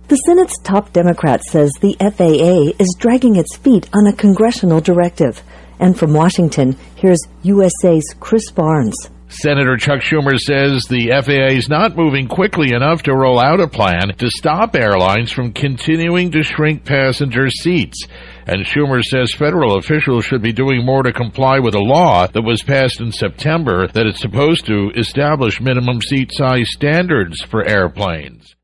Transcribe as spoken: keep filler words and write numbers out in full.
The Senate's top Democrat says the F A A is dragging its feet on a congressional directive. And from Washington, here's U S A's Chris Barnes. Senator Chuck Schumer says the F A A is not moving quickly enough to roll out a plan to stop airlines from continuing to shrink passenger seats. And Schumer says federal officials should be doing more to comply with a law that was passed in September that is supposed to establish minimum seat size standards for airplanes.